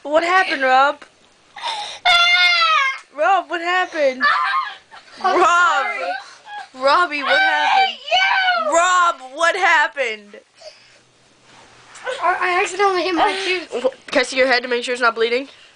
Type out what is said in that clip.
What happened, Rob? Rob, what happened? Rob! Robbie, what happened? Rob, what happened? I accidentally hit my tooth. Can I see your head to make sure it's not bleeding?